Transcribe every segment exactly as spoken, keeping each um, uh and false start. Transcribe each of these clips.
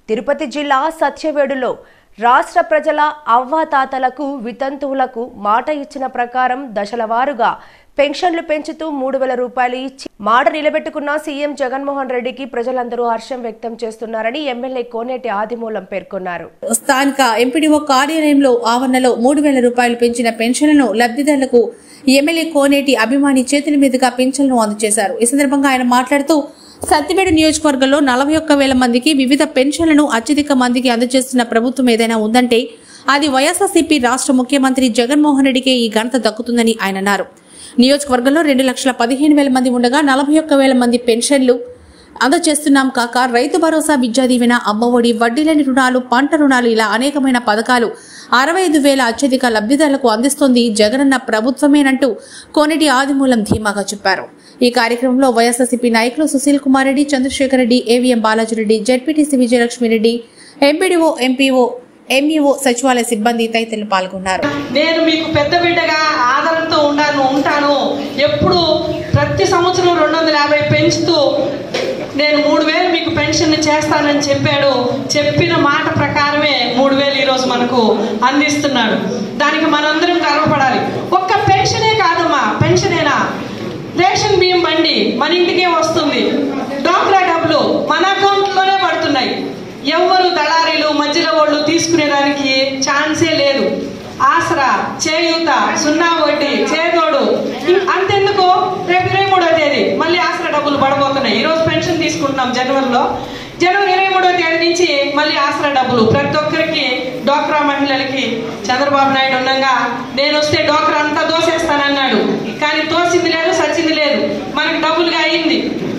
తిరుపతి జిల్లా సత్యవేడులో రాష్ట్ర ప్రజల అవ్వాతాతలకు వితంతువులకు మాట ఇచ్చిన ప్రకారం దశలవారుగా పెన్షన్లు పెంచుతూ మూడు వేల రూపాయలు ఇచ్చి మాట నిలబెట్టుకున్న సీఎం జగన్మోహన్ రెడ్డికి ప్రజలందరూ హర్షం వ్యక్తం చేస్తున్నారని ఎమ్మెల్యే కోనేటి ఆదిమూలం పేర్కొన్నారు. స్థానిక ఎంపీడీఓ కార్యాలయంలో ఆవరణలో మూడు వేల రూపాయలు పెంచిన పెన్షన్లను లబ్ధిదారులకు ఎమ్మెల్యే కోనేటి అభిమాని చేతుల మీదుగా పెన్షన్లను అందజేశారు. ఈ సందర్భంగా ఆయన మాట్లాడుతూ సత్యవేడు నియోజకవర్గంలో నలభై ఒక్క వేల మందికి వివిధ పెన్షన్లను అత్యధిక మందికి అందజేస్తున్న ప్రభుత్వం ఏదైనా ఉందంటే అది వైఎస్ఆర్సీపీ రాష్ట్ర ముఖ్యమంత్రి జగన్మోహన్ రెడ్డికే ఈ ఘనత దక్కుతుందని ఆయన అన్నారు. నియోజకవర్గంలో రెండు లక్షల పదిహేను వేల మంది ఉండగా నలభై ఒక్క వేల మంది పెన్షన్లు అందజేస్తున్నాం కాక రైతు భరోసా, విద్యా దీవెన, అమ్మఒడి, వడ్డీ లేని రుణాలు, పంట రుణాలు ఇలా అనేకమైన పథకాలు అరవై ఐదు వేల అత్యధిక లబ్ధిదారులకు అందిస్తోంది జగనన్న ప్రభుత్వమేనంటూ కోనేటి ఆదిమూలం ధీమాగా చెప్పారు. ఈ కార్యక్రమంలో వైఎస్ఆర్సీపీ నాయకులు Sushil Kumar Reddy, Chandrasekhar Reddy, AVM Balaji Reddy, ZPTC Vijayalakshmi Reddy, MPDO, MPO, MEO, సచివాలయ సిబ్బంది తదితరులు పాల్గొన్నారు. నేను మీకు పెద్ద బిడ్డగా ఆదరణతో ఉండాను ఉంటాను ఎప్పుడు ప్రతి సంవత్సరం రెండు వందల యాభై పెంచుతూ నేను మూడు వేలు మీకు పెన్షన్ చేస్తానని చెప్పాడు. చెప్పిన మాట ప్రకారమే మూడు వేలు ఈరోజు మనకు అందిస్తున్నాడు. దానికి మనందరం గర్వపడాలి. ఒక్క పెన్షనే కాదమ్మా, పెన్షనేనా, రేషన్ బియ్యం బండి మన ఇంటికే వస్తుంది. డ్వాక్రా డబ్బులు మన అకౌంట్లోనే పడుతున్నాయి. ఎవరు దళారీలు మధ్యలో వాళ్ళు తీసుకునేదానికి ఛాన్సే లేదు. ఆసరా, చేయూత, సున్నా వడ్డీ, చేదోడు, అంతెందుకు రేపు ఇరవై మూడో తేదీ మళ్ళీ ఆసరా డబ్బులు పడబోతున్నాయి. ఈరోజు పెన్షన్ తీసుకుంటున్నాం జనవరిలో, జనవరి ఇరవై మూడో తేదీ నుంచి మళ్ళీ ఆసరా డబ్బులు ప్రతి ఒక్కరికి. డ్వాక్రా మహిళలకి చంద్రబాబు నాయుడు ఉండగా నేను వస్తే డ్వాక్రా అంతా దోసేస్తానన్నాడు. కానీ తోసింది లేదు, సచ్చింది లేదు, మనకి డబ్బులుగా అయింది.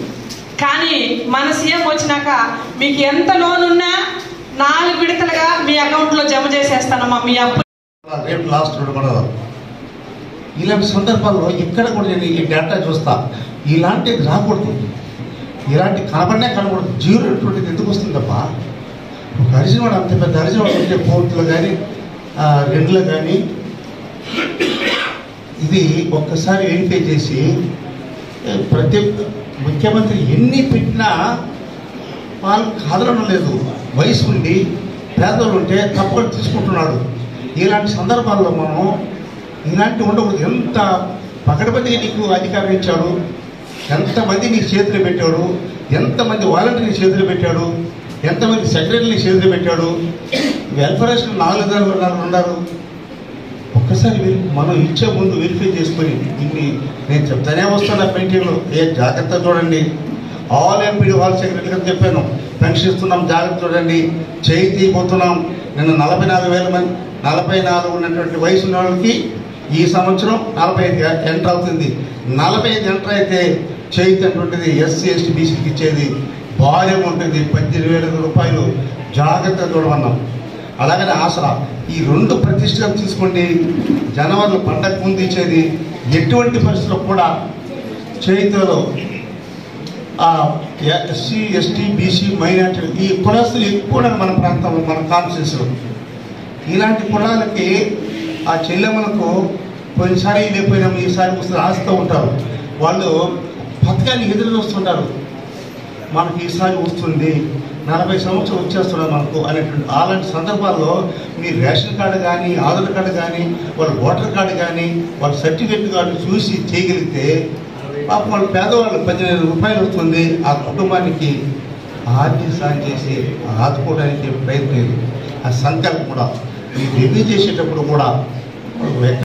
కానీ మన సీఎం వచ్చినాక మీకు ఎంత లోన్ ఉన్నా నాలుగు విడతలుగా మీ అకౌంట్ లో జమ చేసేస్తానమ్మా మీ అప్పు. రేపు లాస్ట్ కూడా ఇలాంటి సందర్భాల్లో ఇక్కడ కూడా నేను ఈ డేటా చూస్తా. ఇలాంటిది రాకూడదు, ఇలాంటి కనబడినా కనకూడదు. జీరో అటువంటిది ఎందుకు వస్తుంది తప్ప ఒక అరిజినవాడు అంత పెద్ద అరిజినవాడు ఉంటే పోర్టులో కానీ రెండులో కానీ ఇది ఒక్కసారి వెరిఫై చేసి ప్రతి ముఖ్యమంత్రి ఎన్ని పెట్టినా వాళ్ళు కాదనడం లేదు. వయసు ఉండి పేదలు ఉంటే తప్పకుండా తీసుకుంటున్నాడు. ఇలాంటి సందర్భాల్లో మనం ఇలాంటి ఉండకూడదు. ఎంత పకడ్బందీగా నీకు అధికారం ఇచ్చాడు, ఎంతమంది నీ చేతులు పెట్టాడు, ఎంతమంది వాలంటీర్ని చేతులు పెట్టాడు, ఎంతమంది సెక్రటరీని చేతులు పెట్టాడు, వెల్ఫేర్ నాలుగు నాలుగు ఉన్నారు. ఒక్కసారి మనం ఇచ్చే ముందు వెరిఫై చేసుకొని ఇన్ని నేను చెప్తానే వస్తాను. పెయింటింగ్లో ఏ జాగ్రత్త చూడండి. ఆల్ ఎంపీడీ ఆల్ సెక్రటరీ అని చెప్పాను. పెన్షన్ ఇస్తున్నాం, జాగ్రత్త చూడండి. చేయి తీయబోతున్నాం. నిన్న నలభై నాలుగు వేల మంది నలభై నాలుగు ఉన్నటువంటి వయసు ఉన్న వాళ్ళకి ఈ సంవత్సరం నలభై ఐదు ఎంటర్ అవుతుంది. నలభై ఐదు ఎంటర్ అయితే చేయి అటువంటిది ఎస్సీ ఎస్టీ బీసీకి ఇచ్చేది భారీ ఉంటుంది. పద్దెనిమిది వేల రూపాయలు జాగ్రత్త చూడమన్నాం. అలాగనే ఆసరా ఈ రెండు ప్రతిష్టగా తీసుకోండి. జనవరిలో పండగ ముందు ఇచ్చేది ఎటువంటి పరిస్థితుల్లో కూడా చేతిలో ఎస్సీ ఎస్టీ బీసీ మైనార్టీ ఈ కులస్తులు ఎక్కువ మన ప్రాంతంలో మన కాన్స్టిట్యూన్సీలో. ఇలాంటి కులాలకి ఆ చెల్లెమ్మలకు పోయినసారి లేకపోయినాము ఈసారి వస్తే రాస్తూ ఉంటారు. వాళ్ళు పథకాన్ని ఎదురు చూస్తుంటారు. మనకి ఈసారి వస్తుంది, నలభై సంవత్సరం వచ్చేస్తున్నారు మనకు అనేటువంటి అలాంటి సందర్భాల్లో మీరు రేషన్ కార్డు కానీ ఆధార్ కార్డు కానీ వాళ్ళ ఓటర్ కార్డు కానీ వాళ్ళ సర్టిఫికెట్ కార్డు చూసి చేయగలిగితే పాపం వాళ్ళు పేదవాళ్ళు పద్దెనిమిది రూపాయలు వస్తుంది. ఆ కుటుంబానికి ఆర్థిక సాయం చేసి ఆదుకోవడానికి ప్రయత్నం, ఆ సంకల్పం కూడా ఈ రివ్యూ చేసేటప్పుడు కూడా